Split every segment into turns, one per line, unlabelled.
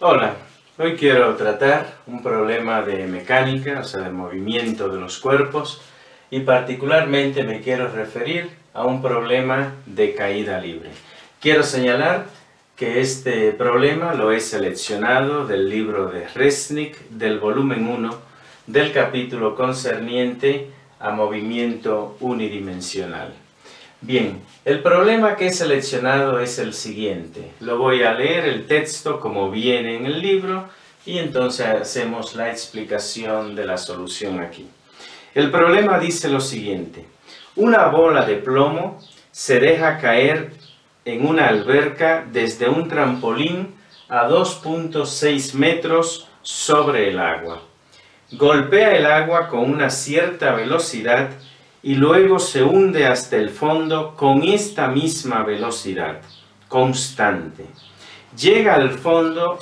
Hola, hoy quiero tratar un problema de mecánica, o sea, de movimiento de los cuerpos, y particularmente me quiero referir a un problema de caída libre. Quiero señalar que este problema lo he seleccionado del libro de Resnick, del volumen 1, del capítulo concerniente a movimiento unidimensional. Bien, el problema que he seleccionado es el siguiente. Lo voy a leer el texto como viene en el libro y entonces hacemos la explicación de la solución aquí. El problema dice lo siguiente. Una bola de plomo se deja caer en una alberca desde un trampolín a 2.6 metros sobre el agua. Golpea el agua con una cierta velocidad y luego se hunde hasta el fondo con esta misma velocidad, constante. Llega al fondo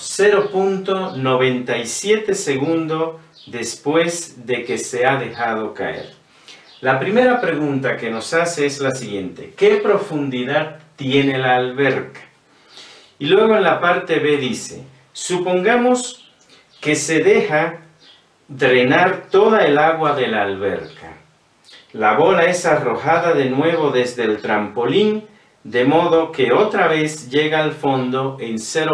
0.97 segundos después de que se ha dejado caer. La primera pregunta que nos hace es la siguiente: ¿qué profundidad tiene la alberca? Y luego en la parte B dice, supongamos que se deja drenar toda el agua de la alberca. La bola es arrojada de nuevo desde el trampolín, de modo que otra vez llega al fondo en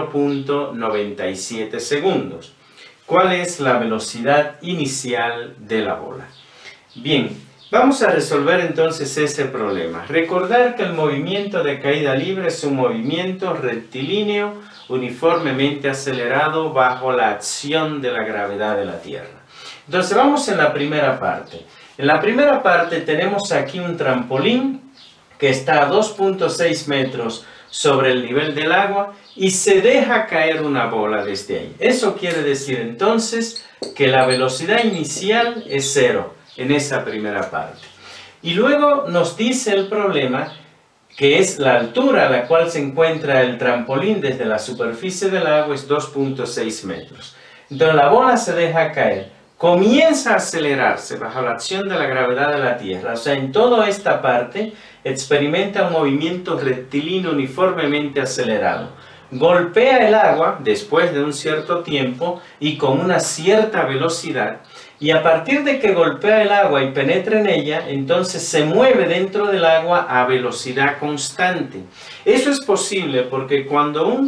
0.97 segundos. ¿Cuál es la velocidad inicial de la bola? Bien, vamos a resolver entonces ese problema. Recordar que el movimiento de caída libre es un movimiento rectilíneo uniformemente acelerado bajo la acción de la gravedad de la Tierra. Entonces vamos en la primera parte. En la primera parte tenemos aquí un trampolín que está a 2.6 metros sobre el nivel del agua y se deja caer una bola desde ahí. Eso quiere decir entonces que la velocidad inicial es 0 en esa primera parte. Y luego nos dice el problema que es la altura a la cual se encuentra el trampolín desde la superficie del agua es 2.6 metros. Entonces la bola se deja caer. Comienza a acelerarse bajo la acción de la gravedad de la Tierra. O sea, en toda esta parte experimenta un movimiento rectilíneo uniformemente acelerado. Golpea el agua después de un cierto tiempo y con una cierta velocidad. Y a partir de que golpea el agua y penetra en ella, entonces se mueve dentro del agua a velocidad constante. Eso es posible porque cuando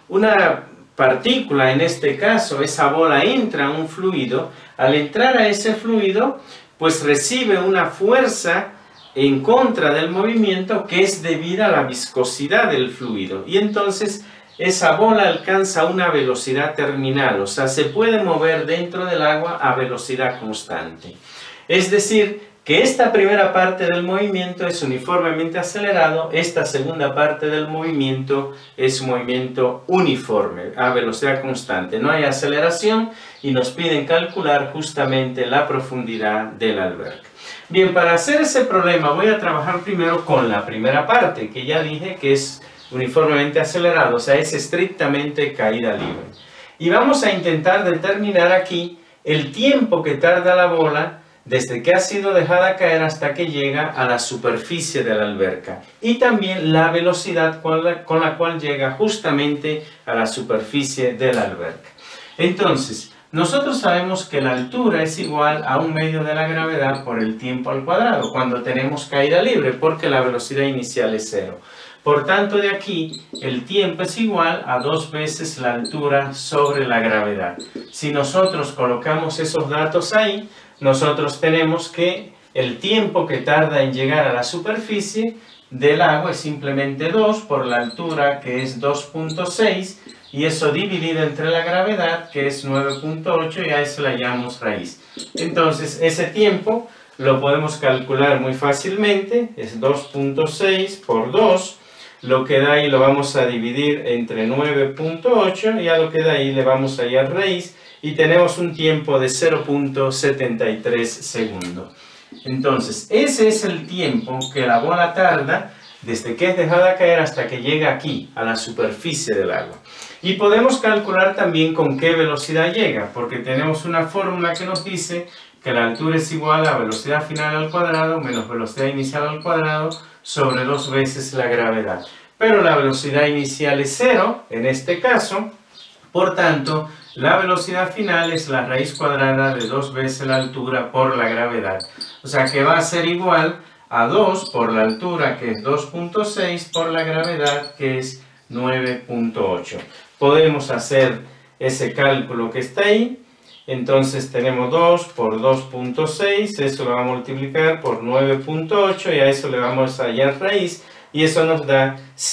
una partícula, en este caso esa bola, entra a un fluido, al entrar a ese fluido pues recibe una fuerza en contra del movimiento que es debida a la viscosidad del fluido y entonces esa bola alcanza una velocidad terminal, o sea, se puede mover dentro del agua a velocidad constante. Es decir, que esta primera parte del movimiento es uniformemente acelerado, esta segunda parte del movimiento es un movimiento uniforme, a velocidad constante. No hay aceleración y nos piden calcular justamente la profundidad de la alberca. Bien, para hacer ese problema voy a trabajar primero con la primera parte, que ya dije que es uniformemente acelerado, o sea, es estrictamente caída libre. Y vamos a intentar determinar aquí el tiempo que tarda la bola desde que ha sido dejada caer hasta que llega a la superficie de la alberca y también la velocidad con la cual llega justamente a la superficie de la alberca. Entonces, nosotros sabemos que la altura es igual a 1 medio de la gravedad por el tiempo al cuadrado cuando tenemos caída libre porque la velocidad inicial es 0. Por tanto, de aquí el tiempo es igual a 2 veces la altura sobre la gravedad. Si nosotros colocamos esos datos ahí, nosotros tenemos que el tiempo que tarda en llegar a la superficie del agua es simplemente 2 por la altura que es 2.6 y eso dividido entre la gravedad que es 9.8 y a eso le llamamos raíz. Entonces ese tiempo lo podemos calcular muy fácilmente, es 2.6 por 2. Lo que da ahí lo vamos a dividir entre 9.8 y a lo que da ahí le vamos a hallar raíz y tenemos un tiempo de 0.73 segundos. Entonces, ese es el tiempo que la bola tarda desde que es dejada caer hasta que llega aquí, a la superficie del agua. Y podemos calcular también con qué velocidad llega, porque tenemos una fórmula que nos dice que la altura es igual a velocidad final al cuadrado menos velocidad inicial al cuadrado sobre 2 veces la gravedad. Pero la velocidad inicial es 0, en este caso, Por tanto, la velocidad final es la raíz cuadrada de 2 veces la altura por la gravedad. O sea que va a ser igual a 2 por la altura, que es 2.6, por la gravedad, que es 9.8. Podemos hacer ese cálculo que está ahí. Entonces tenemos 2 por 2.6, eso lo vamos a multiplicar por 9.8 y a eso le vamos a hallar raíz y eso nos da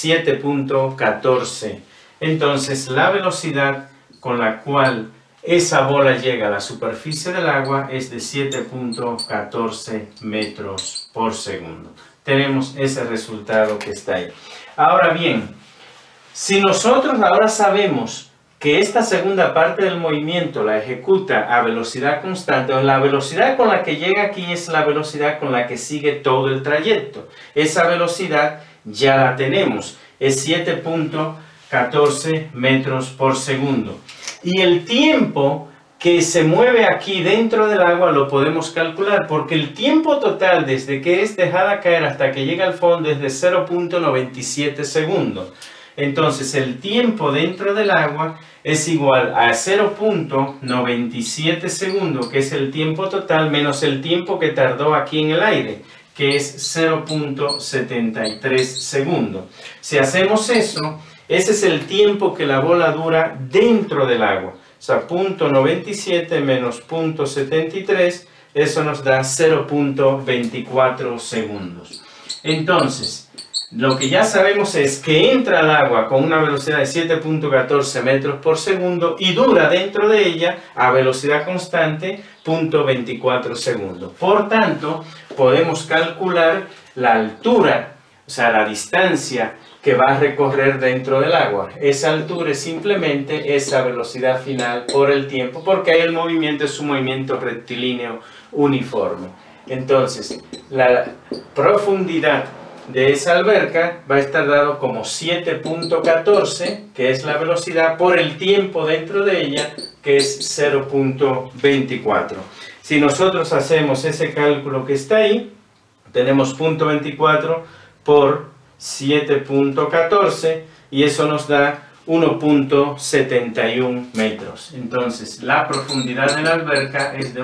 7.14. Entonces la velocidad con la cual esa bola llega a la superficie del agua es de 7.14 metros por segundo. Tenemos ese resultado que está ahí. Ahora bien, si nosotros ahora sabemos que esta segunda parte del movimiento la ejecuta a velocidad constante, o la velocidad con la que llega aquí es la velocidad con la que sigue todo el trayecto. Esa velocidad ya la tenemos, es 7.14 metros por segundo. Y el tiempo que se mueve aquí dentro del agua lo podemos calcular, porque el tiempo total desde que es dejada caer hasta que llega al fondo es de 0.97 segundos. Entonces el tiempo dentro del agua es igual a 0.97 segundos, que es el tiempo total, menos el tiempo que tardó aquí en el aire, que es 0.73 segundos. Si hacemos eso, ese es el tiempo que la bola dura dentro del agua. O sea, 0.97 menos 0.73, eso nos da 0.24 segundos. Entonces, lo que ya sabemos es que entra al agua con una velocidad de 7.14 metros por segundo y dura dentro de ella a velocidad constante 0.24 segundos. Por tanto, podemos calcular la altura, o sea, la distancia que va a recorrer dentro del agua. Esa altura es simplemente esa velocidad final por el tiempo, porque ahí el movimiento es un movimiento rectilíneo uniforme. Entonces, la profundidad de esa alberca va a estar dado como 7.14, que es la velocidad, por el tiempo dentro de ella, que es 0.24. Si nosotros hacemos ese cálculo que está ahí, tenemos 0.24 por 7.14 y eso nos da 1.71 metros. Entonces, la profundidad de la alberca es de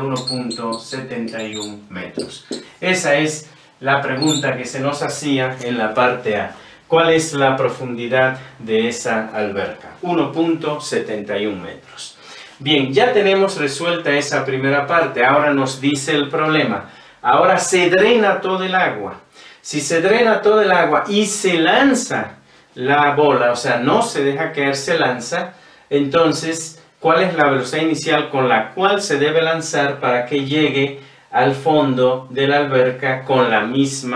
1.71 metros. Esa es la pregunta que se nos hacía en la parte A. ¿Cuál es la profundidad de esa alberca? 1.71 metros. Bien, ya tenemos resuelta esa primera parte. Ahora nos dice el problema. Ahora se drena todo el agua. Si se drena todo el agua y se lanza la bola, o sea, no se deja caer, se lanza, entonces, ¿cuál es la velocidad inicial con la cual se debe lanzar para que llegue al fondo de la alberca en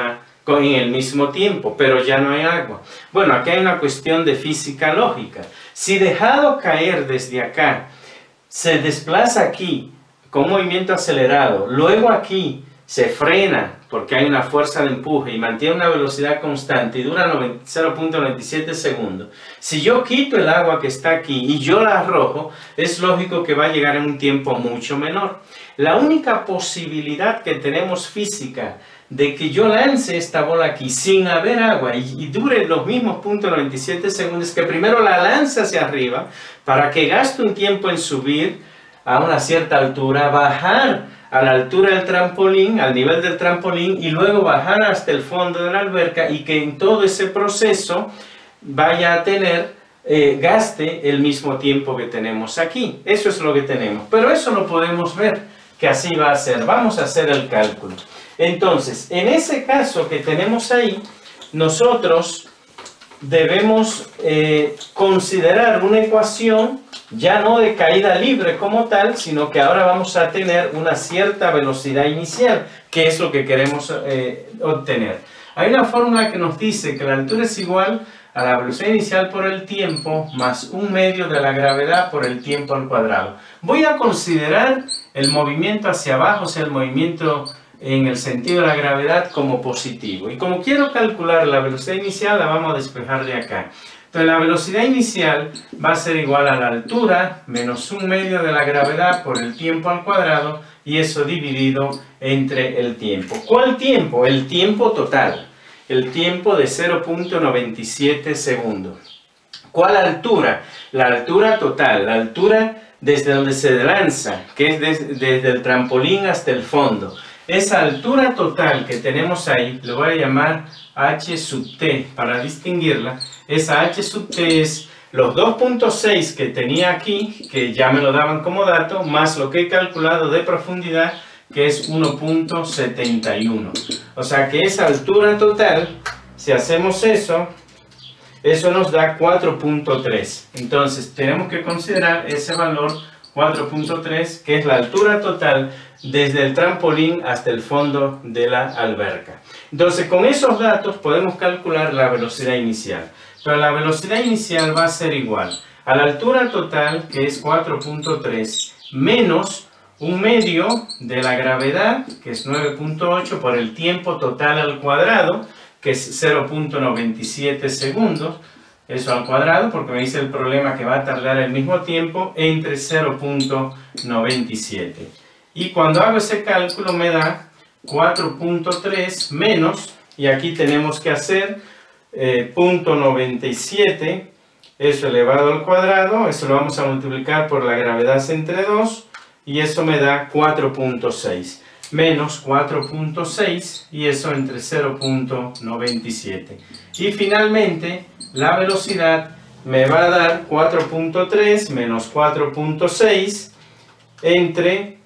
el mismo tiempo, pero ya no hay agua? Bueno, aquí hay una cuestión de física lógica. Si dejado caer desde acá, se desplaza aquí con movimiento acelerado, luego aquí se frena porque hay una fuerza de empuje y mantiene una velocidad constante y dura 0.97 segundos. Si yo quito el agua que está aquí y yo la arrojo, es lógico que va a llegar en un tiempo mucho menor. La única posibilidad que tenemos física de que yo lance esta bola aquí sin haber agua y dure los mismos 0.97 segundos es que primero la lance hacia arriba para que gaste un tiempo en subir a una cierta altura, bajar a la altura del trampolín, al nivel del trampolín y luego bajar hasta el fondo de la alberca y que en todo ese proceso vaya a tener, gaste el mismo tiempo que tenemos aquí. Eso es lo que tenemos, pero eso lo podemos ver que así va a ser. Vamos a hacer el cálculo. Entonces, en ese caso que tenemos ahí, nosotros debemos considerar una ecuación ya no de caída libre como tal, sino que ahora vamos a tener una cierta velocidad inicial, que es lo que queremos obtener. Hay una fórmula que nos dice que la altura es igual a la velocidad inicial por el tiempo más 1/2 de la gravedad por el tiempo al cuadrado. Voy a considerar el movimiento hacia abajo, o sea, el movimiento en el sentido de la gravedad como positivo. Y como quiero calcular la velocidad inicial, la vamos a despejar de acá. Entonces la velocidad inicial va a ser igual a la altura menos 1/2 de la gravedad por el tiempo al cuadrado y eso dividido entre el tiempo. ¿Cuál tiempo? El tiempo total. El tiempo de 0.97 segundos. ¿Cuál altura? La altura total, la altura desde donde se lanza, que es desde el trampolín hasta el fondo. Esa altura total que tenemos ahí, le voy a llamar h sub t para distinguirla. Esa h sub t es los 2.6 que tenía aquí, que ya me lo daban como dato, más lo que he calculado de profundidad, que es 1.71. O sea que esa altura total, si hacemos eso nos da 4.3. Entonces tenemos que considerar ese valor 4.3, que es la altura total desde el trampolín hasta el fondo de la alberca. Entonces con esos datos podemos calcular la velocidad inicial. Pero la velocidad inicial va a ser igual a la altura total, que es 4.3, menos un medio de la gravedad, que es 9.8, por el tiempo total al cuadrado, que es 0.97 segundos, eso al cuadrado, porque me dice el problema que va a tardar el mismo tiempo entre 0.97. Y cuando hago ese cálculo me da 4.3 menos, y aquí tenemos que hacer 0.97, eso elevado al cuadrado, eso lo vamos a multiplicar por la gravedad entre 2, y eso me da 4.6. Menos 4.6 y eso entre 0.97. Y finalmente la velocidad me va a dar 4.3 menos 4.6 entre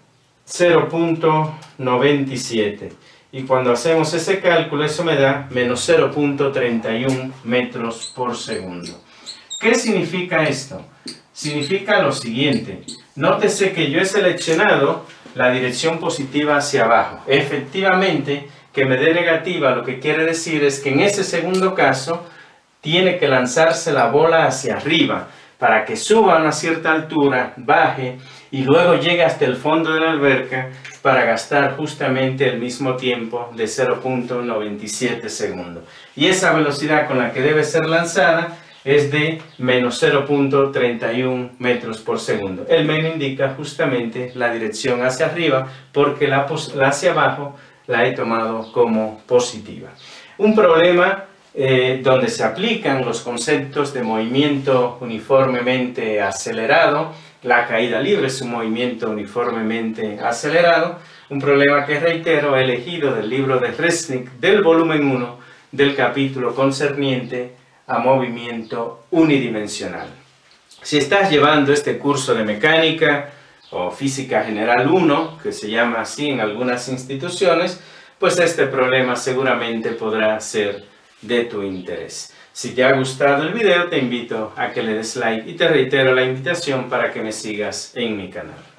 0.97. Y cuando hacemos ese cálculo, eso me da menos 0.31 metros por segundo. ¿Qué significa esto? Significa lo siguiente. Nótese que yo he seleccionado la dirección positiva hacia abajo. Efectivamente, que me dé negativa, lo que quiere decir es que en ese segundo caso tiene que lanzarse la bola hacia arriba para que suba a una cierta altura, baje y luego llegue hasta el fondo de la alberca para gastar justamente el mismo tiempo de 0.97 segundos. Y esa velocidad con la que debe ser lanzada es de menos 0.31 metros por segundo. El menos indica justamente la dirección hacia arriba, porque la hacia abajo la he tomado como positiva. Un problema donde se aplican los conceptos de movimiento uniformemente acelerado. La caída libre es un movimiento uniformemente acelerado. Un problema que, reitero, he elegido del libro de Resnick del volumen 1 del capítulo concerniente a movimiento unidimensional. Si estás llevando este curso de mecánica o física general 1, que se llama así en algunas instituciones, pues este problema seguramente podrá ser de tu interés. Si te ha gustado el video, te invito a que le des like y te reitero la invitación para que me sigas en mi canal.